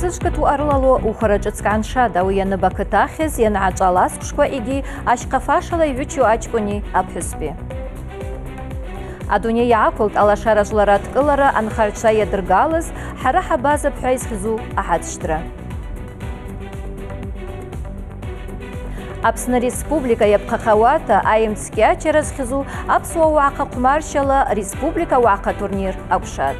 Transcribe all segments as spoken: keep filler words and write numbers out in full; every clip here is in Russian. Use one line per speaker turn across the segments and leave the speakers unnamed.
Псышкату арлало ухараджацканша дауяны бакытахез яны ачалас кушква иги ашкафашала ючу ачкуни абхюспи. Адуния якулт алашаражларат кылара анхарча ядыргалыз хара хабаза пхайзхизу ахадштра. Апсна республика япхахавата аимцкя черазхизу апсуа уака кумаршала республика уака турнир акушат.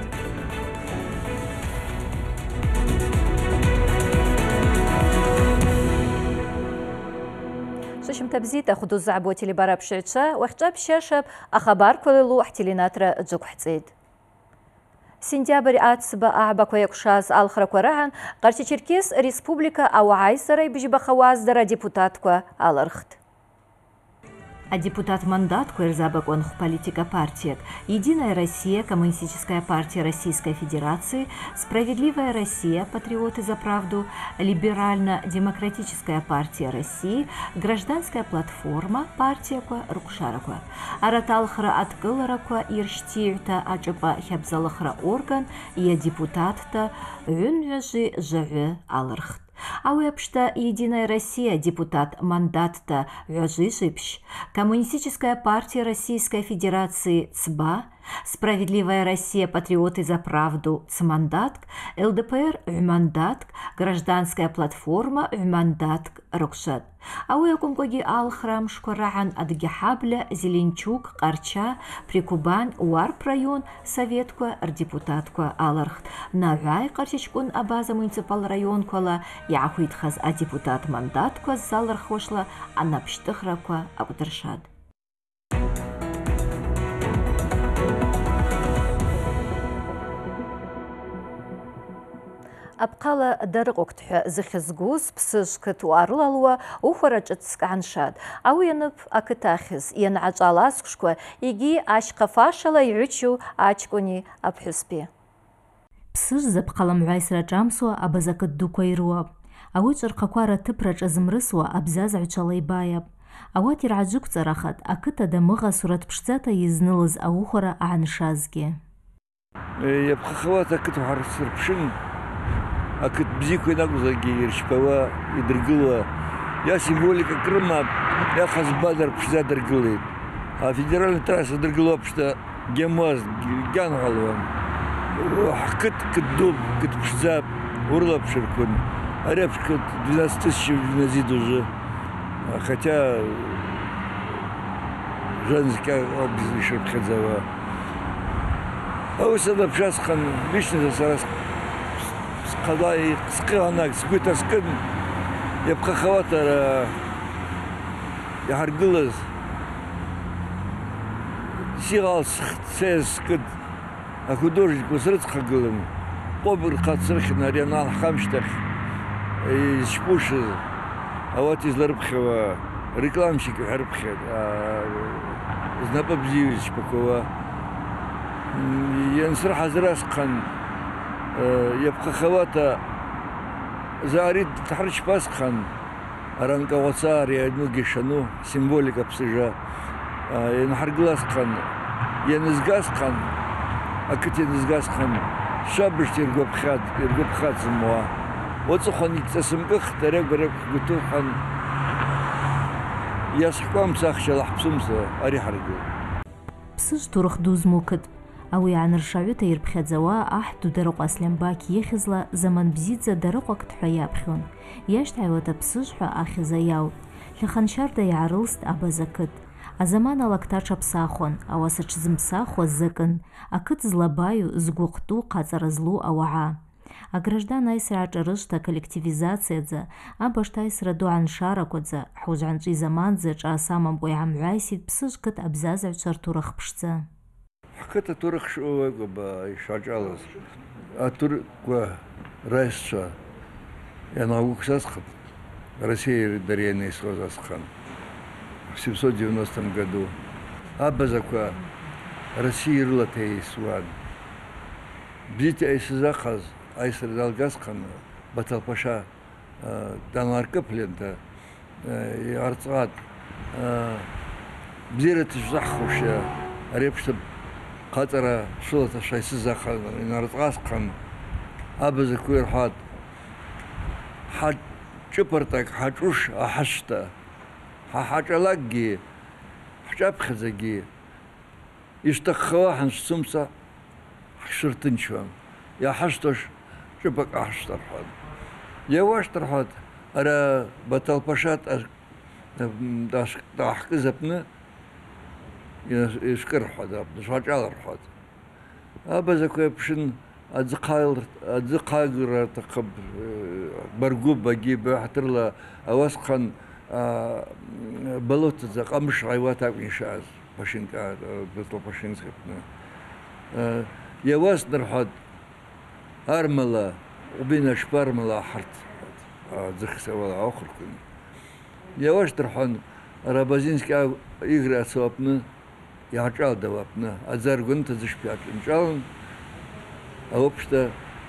شم تبزيت أخذوا الزعبوة اللي برا بشيشة واختاب شاشة أخبار كللو احتليناترا جوك حتزيد. سنتيابر آتسبا أعبك ويكشاز آخر كوراهن قرشي تشيركيس ريسبوبليكا أو عايسري بجيب خواز درا ديبوتاتكوا آلرخت. А депутат мандат Куэрзабак он в политика партиек «Единая Россия», Коммунистическая партия Российской Федерации, «Справедливая Россия», Патриоты за правду, Либерально-демократическая партия России, Гражданская платформа, партия Куа Рукшаракуа, Араталхра Аткыларакуа, Ирштиюта Аджаба Хябзалахра орган, и депутат-то Юнвяжи Жаве Алархт. А уэпшта «Единая Россия» депутат мандат-то Вяжишипш, Коммунистическая партия Российской Федерации ЦБА, Справедливая Россия, Патриоты за правду ЦМандатк, ЛДПР Вмандатк, Гражданская платформа Вмандатк Рокшат. А уэкумкоги Алхрам Шкораган Адгихабля, Зеленчук, Карча, Прикубань, Уарп район, Советкуа, депутаткуа Алархт. Навай Карчичкун Абаза муниципал район кола, Яхуитхаз а депутат мандаткуа Залархошла, а Напштыхракуа Абударшад. أبقى درقك زخزجوز بسجكت وارلالوا وخرجت سكعنشاد أو ينب أكتاخز ينعج على سكشكوا يجي أشق فاشلا يعيشوا أشكوني أبحسبي بسج زبقى لمعايسرة جامسوا أبزك الدوكويروا أو جرقاكوارا تبرج أزمرسوا أبزاز عشالي بايب أو ترعجوك زرخت أكتا دمغا صورة بشتاتا يزنلز أو خرا عنشازجي
يبقى خوات أكتو حرسر بشن أكيد بزيكو ينقص جيرش بوا يدرجوا يا سيمبوليكا كرما يا خاص بدر بشتا درجليت. فيدرال تراس درجلوا بشتا جماز جان غلوان. وحكت كدوب كد بشتا ورلا بشركون. أعرف كد двенадцать тысяч نزيد уже. хотя женская область еще подходила. А вот это сейчас хан лично за раз когда и сканак сквита скан я пхахавата я харгилас сигал сескд а художник посред хагилам побер хацрх на ренал хамштах и шпуши а вот из ларбхова рекламщик харбхед знапабзивич покова я нсрах азрас хан يبقى خواتا زاريد تحرش باسخن أرانكا وصار ينوجي شنو سيمبوليكا بسجا ينحرقلاس خن ينزقاس خن أكيد ينزقاس خن شابش يرجو بخاد يرجو بخاد زموا وتصخن يتسم بخ تريق بريق قلتو خن يسحقام ساخشة لحبسمسة أري حرقو
بسج تورخ دوز موكد أو يعني رشاويتا يربخيت زوا أحدو درق أسلم باك يخزلا زمن بزيدزا درقك تحويا بخون ياشت عيوتا بسجحو آخزا ياو لخنشار دا يعرلست أبا زكت أزمان ألاكتاچا بساخون أو أساچزم بساخو زكن أكت زلابايو زغوقتو قاتر زلو أوعا أغرجدان أيسر عجرشتا коллективизация زا أباشتا أيسر دو عن شاركو زا حوج عن جي زمان زا جا سامن بوي عم عايسيد بسجكت أبزاز عجر تورخ بشتا
حكيت تورخ شو شاجالس أتور كوا رئيسها يعني هو كساسخت Россия дарьяна из Хозасхан в семьсот девяностом году. Абазаква Россия рылатей суан. Бзите айсизахаз айсер далгасхан Баталпаша Данларка плента и арцат бзирет захуша репшта قطرة شلطة شيء سزخان إن رتقاسقن أبز كوير حاد ҳаҷыпыртак ҳаҷуш аҳашта ҳаҳаҷалаггьы ҳҿаԥхьаӡагьы ишҭаххауа ҳаншцумца ҳшырҭынчуам, иаҳашҭош ҿыпак аҳашт рҳәот. Иауашт рҳәот, ара Баталпаша даҳкыз аԥны ишкыр рҳәот, шҳаҿал рҳәот. Абазақәа иаԥшын аӡы хагра рҭахуп, баргәуп багьы баҳҭырла ауасҟан болотаӡа ҟамыш ааиуа акәын ишааз Баталпашинск аҟны. Иауазтәны рҳәот, армала убина шԥармала аҳарҭ аӡыхьсауала аухырқәаны. Иауашт рҳәон, Рабазински игра ацо аҟны иааҿалдауа аҟны аӡы аргәынҭаӡа шԥиааҿынҿалан, аоԥшҭа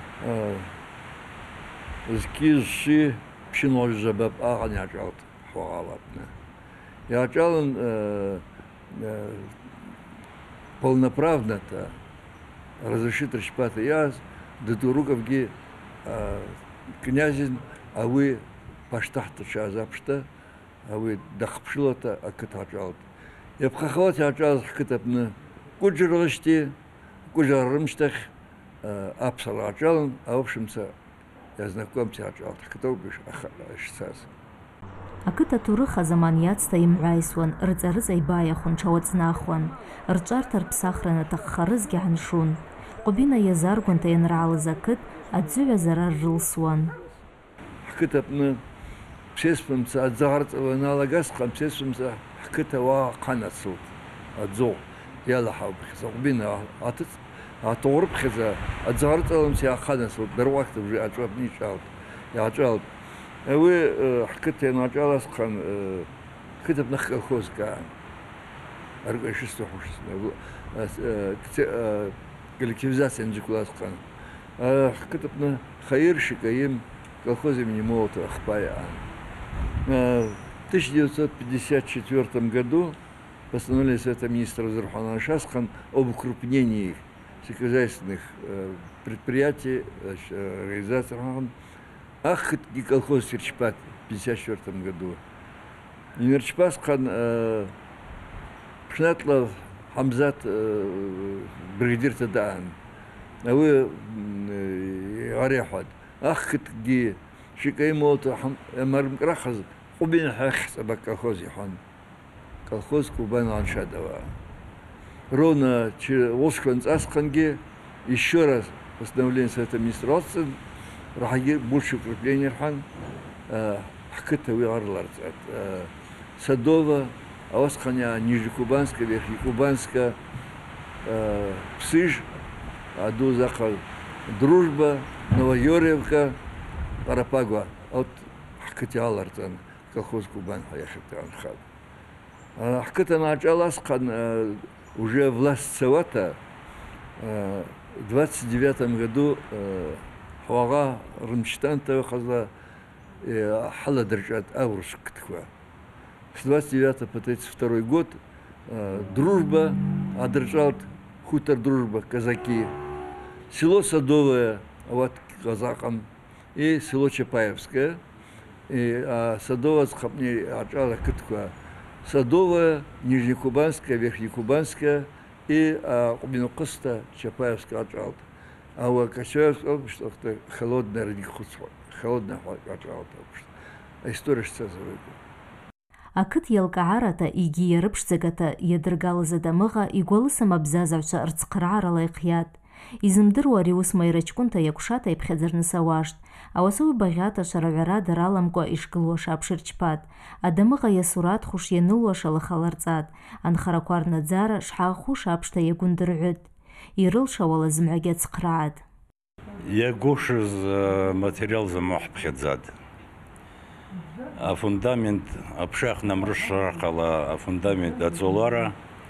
зқьи зшьи ԥшьынуажәжәабап аҟан иааҿалт ҳуаҟала аҟны. Иааҿалан полноправнота разрешит ршьпата иааз Дадуруговгьы князин ауи паштаҳҭаҿ иааз аԥшҭа ауи дахԥшылота ақыҭ ааҿалт. Иаԥхахауа иааҿалаз ҳқыҭ аҟны Кәыџьырӷышьҭи, Кәыџьыр рымшьҭахь аԥсара ааҿалан, аоԥшымца иазнакомц иааҿалт ҳқыҭ ауп ишцаз.
Ақыҭ аҭоурых азаман иацҭа имҳәаисуан, рыҵа-рыҵа ибааиахәын, ҽауаҵнахуан, рҿарҭа рԥсахра наҭаххарызгьы ҳаншун. Ҟәбина иазаргәанҭа ианраалаз ақыҭ аӡыҩазара рылсуан.
Ҳқыҭ аҟны ԥсеисфымца аӡаӷарҵауа ианалагазҵәҟьа ԥсеисфымца ҳқыҭ ауаа ҟанацалт, аӡоӷ иалаҳауԥхьаӡа, Ҟәбина аҭоурыԥхьаӡа аӡаӷарҵаламца иааҟанацалт, дарҟәақта аҿаҟны иҿалт, иааҿалт. Ауи ҳқыҭ ианаҿалазҵәҟьан ҳқыҭ аҟны колхозк аан, коллективизация нџьықәлазҵәҟьан. Ҳқыҭ аҟны Хаир Шикаим колхоз имени Молотова Хпаи аан. В тысяча девятьсот пятьдесят четвёртом году постановление Совета министров Зарухана Шасхан об укрупнении сельскохозяйственных предприятий, организаций. Ах, и колхоз Серчпат в пятьдесят четвёртом году. Нерчпасхан Пшнатлов Хамзат бригадир Тадаан. А вы Арехат. Ах, ги Шикаимото Мармкрахаз Ҟәбина ҳахьӡ колхоз иҳәон. Колхоз Кубань Ланшадова. Ровно Волжского еще раз постановление Совета министров больше укрепления рхан ҳқыҭ уиғарларҵат. Садова, Аосханя, Нижнекубанска, Верхнекубанска, Псыж, аду заҟа Дружба, Новоюрьевка, Парапагва. От ҳқыҭ иааларҵан колхоз Кубань иахьаҭанхаз. ҳқыҭ анаҿалазҵәҟьан уже власть цауата в двадцать девятом году ҳуаҟа рымчтанта иҟазла ҳаладырҿиат аурыс қыҭқәа. С двадцать девятого по тридцать второй год Дружба адырҿалт, хутор Дружба, казаки, село Садовое, вот казакам, и село Чапаевское. И а Садовое схапни аҿала қыҭқәа. Садовая, Нижнекубанская, Верхнекубанская и Ҟәбинақысҭа, Чапаевская аҿалт. А у Качаевского что-то холодное радикхуцва, холодное аҿалт. История шцазывает.
Ақыҭ иалкаарата егьи иарыԥшӡагата иадыргалаз адамыӷа игәалысым абзазаҩцәа рыцхъраарала иҟиат. Изымдыруа ари ус маираҷкәынҭа иакәшата иԥхьаӡарныс ауашт. Ауаса уи багъьата шараҩара дараламкәа ишгылуаша аԥшырчпат. Адамыӷа иасураҭхуш ианылуаша лыхаларҵат. Анхарақәа рнаӡара шҳаӷхуша аԥшҭа иагәындырҳәыт. Ирылшауала зымгӏвагьи ацхъраагӏатӏ.
Иагушыз материал замаҳԥхьаӡат. Афундамент аԥшахна мрышрахала афундамент аҵолара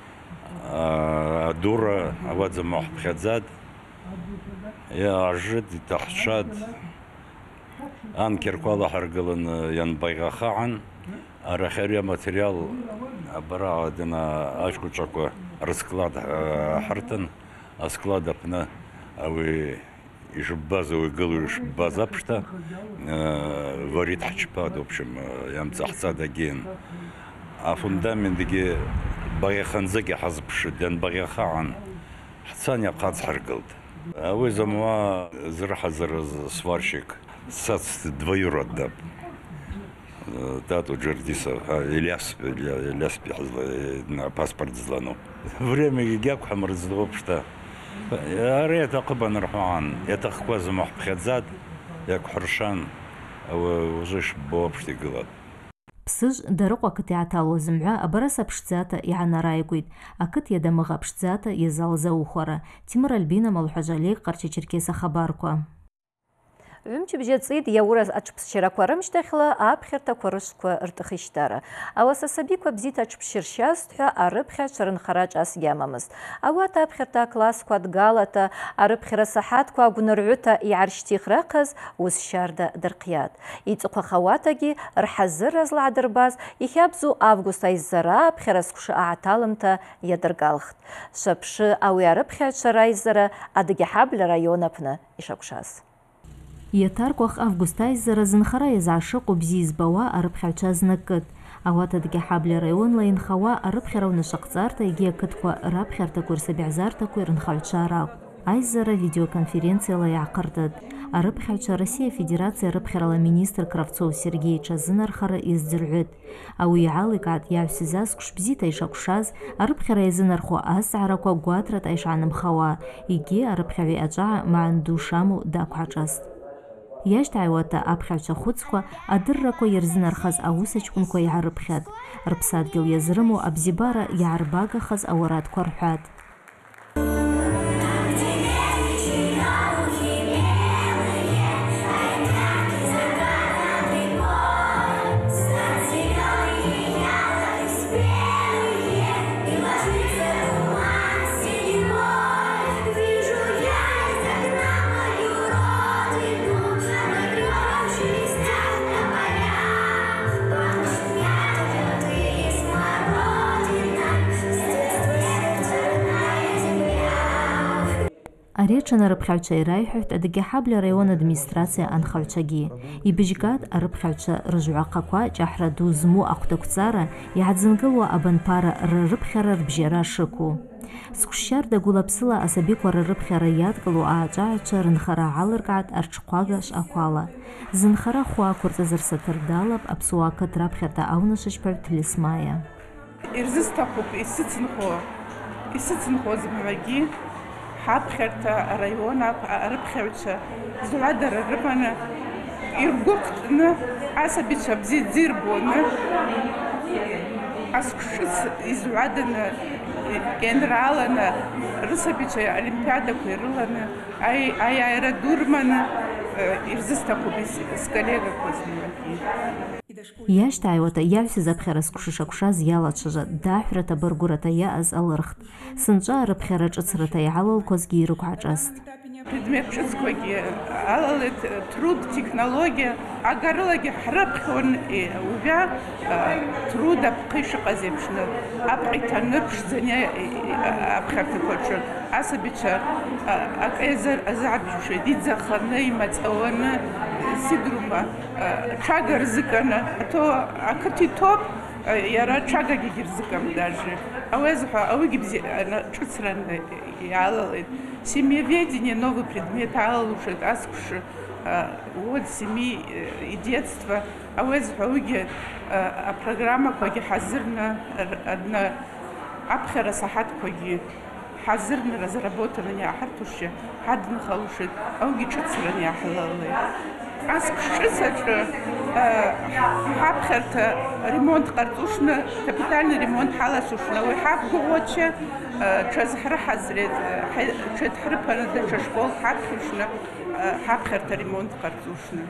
адура ауат замаҳԥхьаӡат. Иаажыт, итаҳҽат, анкерқәа алаҳаргылан ианбаиӷахаан, арахьари аматериал абараҟа дана аҷкәынцәақәа рысклад ҳарҭан, асклад аҟны ауи ишбазовый галуш базапшта варит хачпад, в общем, ям цахца дагин. А фундамент даги багаханзаги хазбш, дан багахаан хцан япхац харгалд. А вы замва зрахазар сварщик сац двоюродный. Тату Джердисов, Ильяс, Ильяс на паспорт злану. Время гигак хамрзлоп что. Арет акбан рахман, это хваз махбхадзад, як хуршан, ужиш бобшти глад.
Псыж дарыҟәа ақыҭ иааҭалоз зымҳәа абара саԥшӡата иаанарааигәеит, ақыҭ иадамыӷ аԥшӡата иазалзаухәара. Тимур Альбина, Малҳәаџьалеи, Ҟарча-Черкес ахабарқәа.
Ҩымч бжьаҵит иаура аҽԥсшьарақәа рымшьҭахьла аԥхьарҭақәа рышқәа рҭахышьҭара. Ауаса асабиқәа бзиа аҽԥшьыршьазт ҳәа арыԥхьаҩцәа рынхара ҿас иамамызт. Ауат аԥхьарҭа аклассқәа дгалата, арыԥхьара асаҳаҭқәа агәнырҩыҭа иааршьҭихрахаз ус шьарда дырхиат. Иҵыхәаха ауатагьы рҳазырра злаадырбаз ихьабзу август аизара аԥхьара сҟәшы ааҭалымҭа иадыргалхт. Шаԥшы ауи арыԥхьаҩцәа раизара Адыгьа Ҳабльа раион аҟны ишақәшаз.
Иаҭаркәах август аизара зынхара иазаашыҟоу бзиа избауа арыԥхьаҩцәа знакыт. Ауат Адыгьа Ҳабльа раионла инхауа арыԥхьара унашаҟҵарҭа егьи ақыҭқәа раԥхьарҭақәеи рсабиаҳзарҭақәеи рынхаҩцәа ракәын. Аизара видеоконференциала иаҟарҵеит. Арыԥхьаҩцәа Россия Федерациа арыԥхьарала министр Кравцов Сергей иҽазынархара иаздырҳәит. Ауи иааликаат иаҳәсыз асқәш бзиа ишақәшаз, арыԥхьара иазынархо азҵаарақәа гәаҭрата ишаанымхауа, егьи арыԥхьаҩи аҿаҳа маан ду шамоу дақәҳаҿаст. Иашьҭааиуата аԥхьаҩцәа хәыцқәа адыррақәа ирзынархаз аусаҷкәынқәа иаарыԥхьат. Рыԥсадгьыл иазрымоу абзибара иаарбагахаз ауарадқәа рҳәат. Ареиҽын арыԥхьаҩцәа ираиҳәоит Адыгьа Ҳабльа раион администрациа анхаҩцәагьы. Ибыжьгат арыԥхьаҩцәа рыжәҩахақәа ҷаҳра ду змоу ахәҭақәҵара иааӡынгылуа абанԥара рырыԥхьара рбжьара шықәу. Сҟәшьшьарда гәылаԥсыла асабиқәа рырыԥхьара иадкылу ааҿааҩцәа рынхара аалыркаат арҽхәага шҟақәала. Зынхара хәы ақәырҵаз рсаҭыр далап аԥсуа ақыҭ раԥхьарҭа аунашьыжьԥаҩ Ҭлесмаиа.
Ирзысҭахуп исыцынхо, исыцынхо зымҳәагьы ҳаԥхьарҭа араион арыԥхьаҩцәа зуадара рыманы иргәыҟҭны асабицәа бзиа ирбоны асқәшыц изуаданы генераланы рысабицәа олимпиадақәа ирыланы аиааира ду рыманы ирзысҭахуп сколлегақәа зымҳәагьы.
Иашьҭааиуата иаҳәсыз аԥхьара сҟәшы шақәшаз иалацәажәа даҳәрата баргәырата иааз алырхт. Сынҵәа арыԥхьара ҿыцрата иаалалқәазгьы ирықәҳаҿаст.
Предмет ҿыцқәагьы алалеит труд, технологиа, агарылагьы ҳрыԥхьон ужәа труд апҟы ишыҟаз еиԥшны апҟа иҭаны ԥшӡаны аԥхьарҭақәаҿы асабицәа акы азаабжьушеит иӡаханы имаҵауаны сидрума ҽага рзыканы, ато ақыҭ иҭоуп, иара ҽагагьы егьырзыкам даже. Ауи азҳәа ауигьы бзиа ҿыцраны иаалалеит. Семьеведение новый предмет алалушеит асквш от семьи и детства. Ауи азҳәа ауигьы апрограммақәагьы ҳазырны одна аԥхьара асаҳаҭқәагьы ҳазырны разработаны иааҳарҭушьа ҳаднахалушеит. Ауигьы ҿыцраны иааҳалалеит. Асквш ҿыцаҿы ҳаԥхьарҭа ремонт ҟарҵушны, капитальный ремонт ҳалацушны, ауи ҳақәгәыӷуача ҽазҳрыҳазрет, ҽыдҳрыԥаны даҽа школк ҳаԥхьушны, ҳаԥхьарҭа ремонт ҟарҵушны.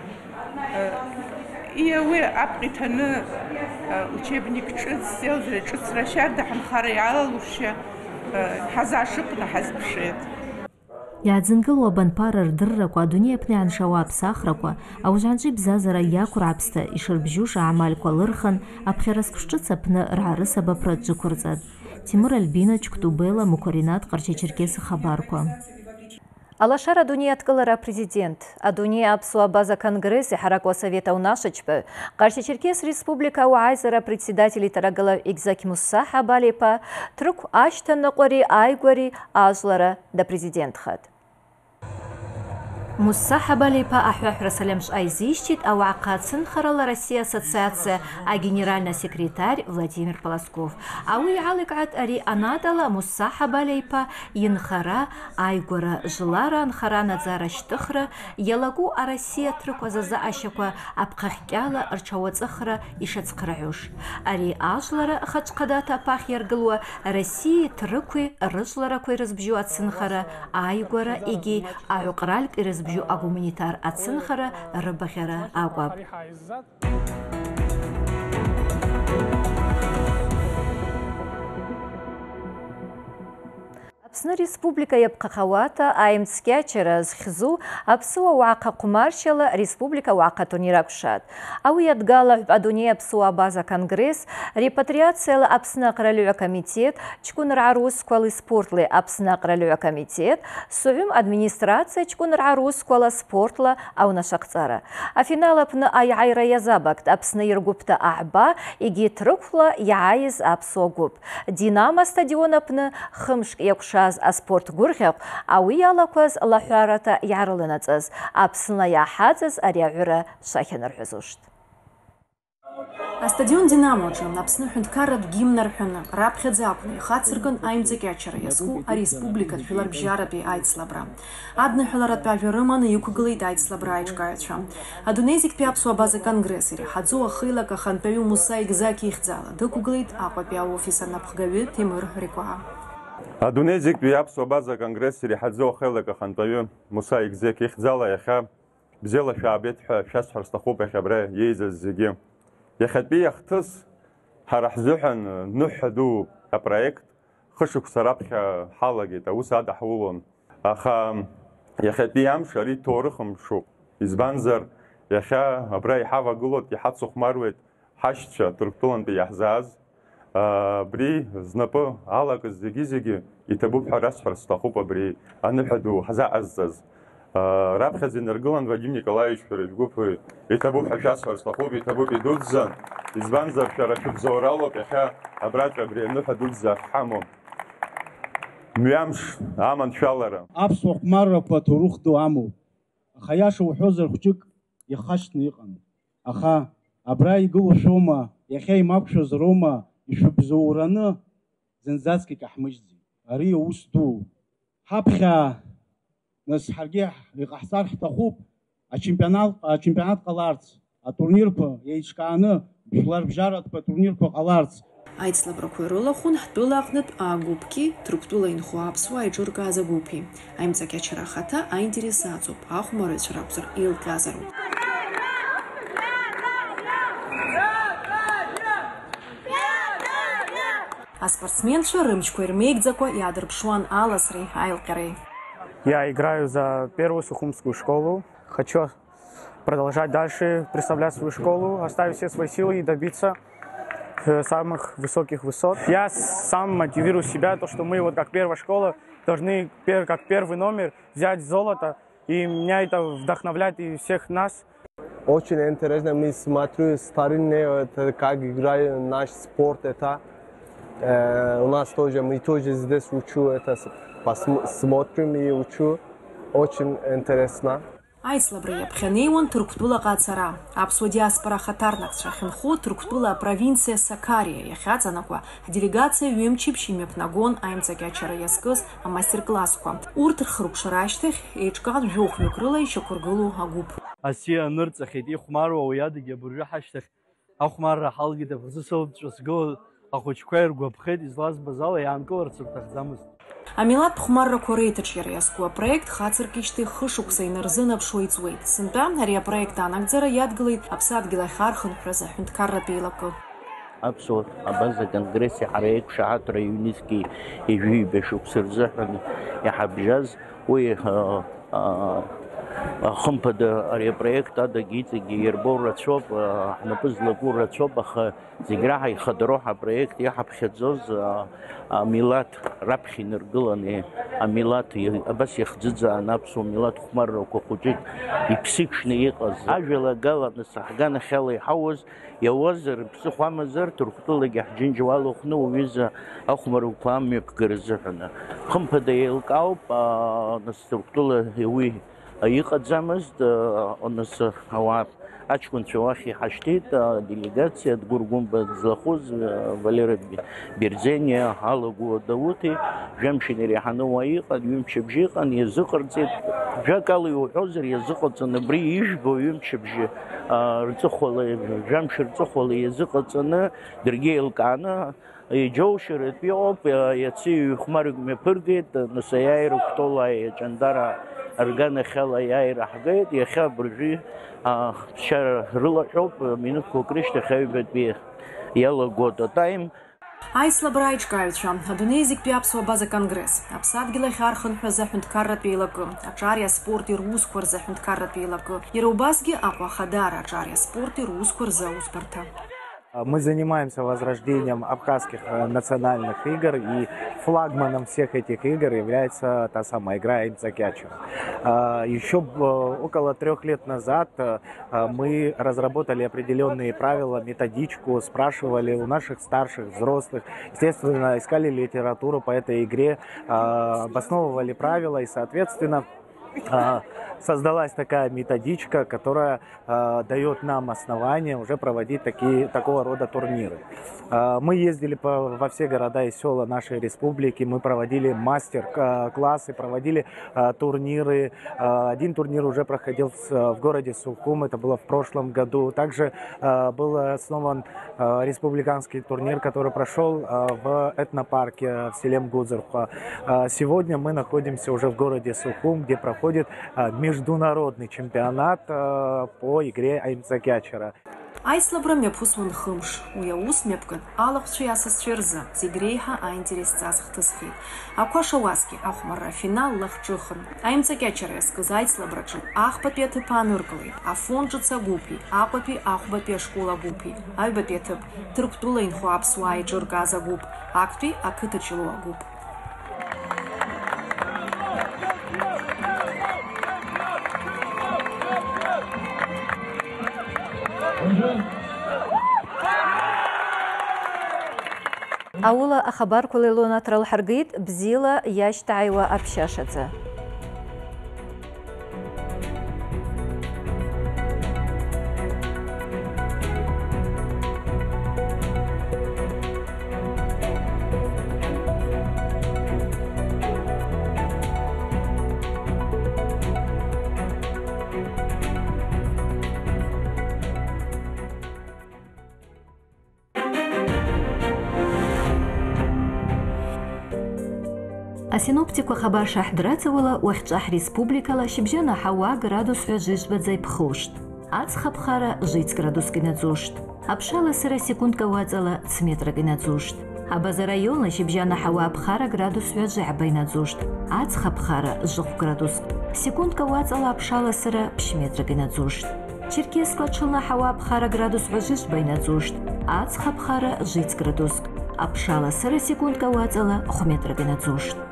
И ауи апҟа иҭаны учебник ҿыц, селдра ҿыцра шьарда ҳанхара иалалушьа ҳазаашыҟны ҳазԥшеит.
Иааӡынгылоу абанԥара рдыррақәа адунеи аҟны иааншауа аԥсахрақәа аужәаҳнҿи бзазара иақәырааԥсҭа ишырбжьуша аамалқәа лырхан аԥхьара сқәшҿыц аҟны раарысабаԥра ҿықәырҵат. Тимур Альбина, Чуктубела, Мукоринат, Ҟарча-Черкес ахабарқәа.
Алашара Адунеи аткылара президент, Адунеи Аԥсуа база конгресс иҳаракуа совет аунашаҿтәы, Ҟарча-Черкес республика ауааизара председатели тарагылаҩ Егзақь Муса Ҳабалиԥа Ҭрықә ашьҭаныҟәареи ааигәареи ажәлара дапрезидентхат. Муса Ҳабалиԥа аҳәаҳәра саламшҟа изишьҭит ауааҟа ацынхарала Россия ассоциациа агенеральный секретарь Владимир Полосков. Ауи иааликааит ари анадала Муса Ҳабалиԥа инхара, ааигәара жлара анхара наӡара ашьҭыхра, иалагәу ароссиа ҭрықә азазы ашьақәа аԥхахькьала рҽауаҵыхра ишацхъраҳәуш. Ари ажәлара хаҿҟадаҭа аԥахь иаргылуа Россиеи ҭрықәи рыжәларақәа ирызбжьу ацынхара, ааигәара егьи аҳәҟральтә ирызбжьу агуманитар ацынхара рыбаӷьара акәым. Аԥсны Республика иаԥхахауата аимцкьачара зхьзу Аԥсыуа уааҟа ҟәмаршьала Республика уааҟа турнир акәшат. Ауи иадгалаҳәп Адунеи Аԥсуа база конгресс, репатриациала Аԥсны аҟарултә акомитет, ҷкәынраа русқәали спортли Аԥсны аҟарултә акомитет, Согъәым администрациа ҷкәынраа русқәала спортла аунашаҟҵара. Афинал аҟны аиааира иазабақт Аԥсны иргәыԥта аҳба егьи Ҭрықәла иааиз аԥсуа гәыԥ. Динамо стадион аҟны хымшк иақәшаз аспорт гәырӷьаҟә ауи иалақәаз лаҳәарата иаарыланаҵаз, Аԥсынла иааҳаӡаз ари аҳәара шахьанарҳәазушт.
Астадион Динамо-ҿы Аԥсны ҳәынҭқарратә гимн арҳәаны раԥхьаӡа акәны ихацыркын аимҵакьачара иазку ареспубликатә жәларбжьаратәи аицлабра. Адныҳәаларатәы ажәа рыманы иқәгылеит аицлабра аиҿкааҩцәа. Адунеи зегьтәи Аԥсуа база конгресс иреиҳаӡоу ахы-еилак ахантәаҩы Муса Егзақь ихьӡала дықәгылеит Аҟәатәи аофис анапхгаҩы Ҭемыр Рекәаа.
Адунеи зегьтәи Аԥсуа база конгресс иреиҳаӡоу ахы-еилак ахантәаҩы Муса Егзақь ихьӡала иахьа бзиала шәаабеит ҳәа шәасҳәар сҭахуп иахьа абра иеизаз зегьы. Иахьатәи иахҭыс ҳара ҳзыҳәан ныҳәа ду апроект хышықәса раԥхьа ҳалагеит, аус адаҳулон. Аха иахьатәи амш ари ҭоурыхмшуп. Избанзар иахьа абра иҳавагылоит, иҳацыхәмаруеит ҳашьцәа Ҭырқәтәылантәи иаҳзааз. Абри знапы алакыз зегьы-зегьы иҭабуп ҳәа расҳәар сҭахуп абри аныҳәа ду ҳзаҟазҵаз. Раԥхьаӡа инаргылан Вадим Николаевич шәара шәгәыԥ иҭабуп ҳәа шәасҳәар сҭахуп, иҭабуп идуӡӡан. Избанзар шәара шәыбзоуралоуп иахьа абраҿы абри аныҳәа дуӡӡа ҳҳамоу. Мҩамш аманшәалара.
Аԥсуа хәмаррақәа ҭоурых ду амоуп. Аха иаша уҳәозар хәҷык ихашҭны иҟан. Аха абра игылоу шәоума, иахьа имақәшәаз роума, ишәыбзоураны зынӡаск икаҳмыжьӡеит. Ари аус дуу. Ҳаԥхьа нас ҳаргьы иҟаҳҵар ҳҭахуп ачемпионат ҟаларц, атурнирқәа еиҿкааны жәларбжьаратәқәа атурнирқәа ҟаларц.
Аицлабрақәа ирылахәын ҳтәыла аҟнытә агәыԥгьы, Ҭырқәтәыла инхо аԥсуаа еиҿыркааз агәыԥи. Аимҵакьачара ахаҭа аинтерес аҵоуп, ахәмарыцәа ракәзар еилкаазароуп. Аспортсменцәа рымчқәа ирмеигӡакәа иаадырԥшуан аласреи аилҟьареи.
Я играю за первую Сухумскую школу. Хочу продолжать дальше представлять свою школу, оставить все свои силы и добиться самых высоких высот. Я сам мотивирую себя, то, что мы вот как первая школа должны как первый номер взять золото, и меня это вдохновляет и всех нас.
Очень интересно, мы смотрим старинные, как играет наш спорт, это у нас тоже, мы тоже здесь учу это. Посмотрим и учу. Очень интересно.
Аицлабра иаԥхьанеиуан Ҭырқәтәылаҟа ацара. Аԥсуа диаспора ахаҭарнакцәа ахьынхо Ҭырқәтәыла апровинциа Сакариа иахьаҵанакуа ҳделегациа ҩымчыбжь имҩаԥнагон аимҵакьачара иазкыз амастер-классқәа. Урҭ рхыркәшара ашьҭахь еиҿкаатә жәохәҩык рыла ишьақәыргылоу агәыԥ.
Асиа нырҵахьеит, ихәмаруа уи адагьы абыржәы ҳашьҭахь ахәмарра ҳалгеит, абырзы сылҵәо сгыло ахәыҷқәа иргәаԥхеит, излазбаз ала иаанкыларц рҭахӡамызт.
Амилаҭ хәмаррақәа реиҭаҿиара иазку апроект хацыркижьҭеи хышықәса инарзынаԥшуа иҵуеит. Сынтәа ари апроект анагӡара иадгылеит Аԥсадгьыл ахь архынҳәраз аҳәынҭқарратәы еилакы.
Аԥсуа абаза конгресси ҳара еиқәшаҳаҭра ЮНЕСКО ижәиба шықәса рзыҳәан иҳабжьаз уи خمبد أري بروجكت هذا جيت جيربور رتشوب نبز لبور رتشوب أخ زجراها يخدروها بروجكت يحب خدزوز ميلاد ربحي نرجلني ميلاد بس يخدز نفسه ميلاد خمر وكوجيت يبسيكشني يقص أجل قال نسحجنا خلي يحوز يوزر بسخوا مزر تركتله جح جنجوالو خنو ويزا أخمر وقام يبكرزحنا خمبد يلقاو نستركتله يوي يقد زمزد الناس هوا أشكون شواخي حشتيت делегация تقرقون بزلخوز فاليرة بيرزينيا هالو داوتي جمشي ريحانو يقد يمشي بجيقا يزقر زيت جاكالي وحوزر يزقر تنبري يشبو يمشي بجي رتخول جمشي رتخول يزقر تنا درجي الكانا يجوشر بيوب يتسي خمارك مبرجت نسياير وكتولا جندارا أرجان خلا ياير حقيت يخا برجي شر رلا شوب منو كوكريش تخيبت بيه يلا года تايم
Айсла Брайчкавича, Адунезик Пиапсуа база конгресс. Абсадгила Хархан Хазахунд Карра Пилаку, Ачария спорт и Рускур Захунд Карра Пилаку. Ярубасги Аквахадара, Ачария спорт и Рускур за Успарта.
Мы занимаемся возрождением абхазских национальных игр, и флагманом всех этих игр является та самая игра Имцакячева. Еще около трех лет назад мы разработали определенные правила, методичку, спрашивали у наших старших, взрослых, естественно, искали литературу по этой игре, обосновывали правила и, соответственно, создалась такая методичка, которая э, дает нам основания уже проводить такие, такого рода турниры. Э, мы ездили по, во все города и села нашей республики, мы проводили мастер-классы, проводили э, турниры. Э, один турнир уже проходил в, в городе Сухум, это было в прошлом году. Также э, был основан э, республиканский турнир, который прошел э, в этнопарке в селе Мгудзерха. Э, сегодня мы находимся уже в городе Сухум, где проходит э, международный чемпионат э, по игре Имцакячера.
Айсла Брамепусман Хымш, уя усмепкан, алахчу ясасчерза, зигрейха аинтересцасах тысхи. Акуаша васки, ахмара финал лахчухан. Имцакячера сказать слабрачу, ах папеты паныркалы, а фонжица гупи, а папи ахбапе школа гупи, айбапетып, труптула инхуап суай джургаза гуп, акти акытачилуа гуп.
أولا أخبار كل لونا ترى الحرقيت بزيلة يشتعي وأبشاشة.
Асиноптику хабар шаҳдратауала уахьчӏахь республикала шьыбжьана ҳауа градус ҳәа пхушт. Ацха ԥхара жиц градуск инаӡушт. Аԥшала сыра секундка уаҵала ц метрак инаӡушт. Абаза районла шьыбжьана ҳауа ԥхара градус ҳәа инаӡушт. Ацха ԥхара жыхв градуск. Секундка уаҵала аԥшала сыра ԥшь метрак инаӡушт. Черкесскла ҽылна ҳауа ԥхара градус ҳәа инаӡушт. Ацха ԥхара жиц градуск. Аԥшала сыра секундка уаҵала хә метрак инаӡушт.